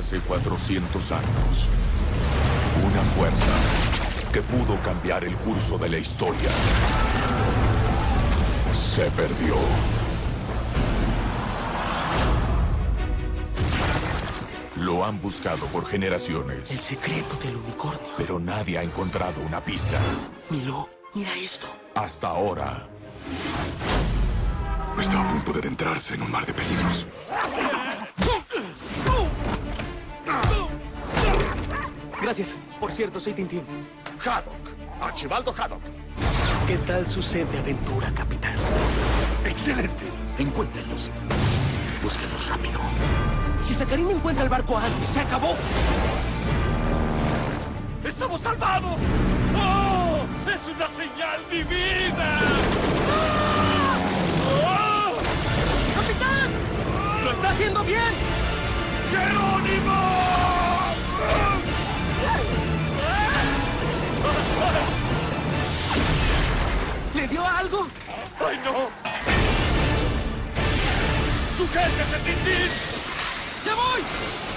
Hace 400 años, una fuerza que pudo cambiar el curso de la historia se perdió. Lo han buscado por generaciones. El secreto del unicornio. Pero nadie ha encontrado una pista. Milo, mira esto. Hasta ahora. Está a punto de adentrarse en un mar de peligros. Gracias. Por cierto, soy Tintín. Haddock. Archibaldo Haddock. ¿Qué tal su sed de aventura, capitán? ¡Excelente! Encuéntrenlos. Búsquenlos rápido. Si Sacarín encuentra el barco antes, se acabó. ¡Estamos salvados! ¡Oh! ¡Es una señal divina! ¡Oh! ¡Capitán! ¡Lo está haciendo bien! ¡Jerónimo! ¿Le dio algo? ¡Ay, no! ¡Sujétese, Tintín! ¡Ya voy!